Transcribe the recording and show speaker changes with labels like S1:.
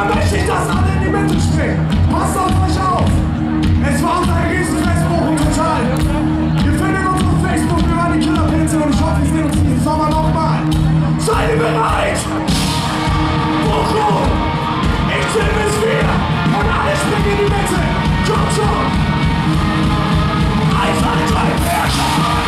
S1: dann möchte ich, dass alle in die Mitte springen. Passt auf euch auf. Es war unser Riesenfestbuch total. Wir finden uns auf Facebook, wir waren die Killerpilze und ich hoffe, wir sehen uns diesen Sommer nochmal. Seid ihr bereit? Bochum, ich zähle bis 4 und alle springen in die Mitte. Kommt schon. 1, 2, 3, 4.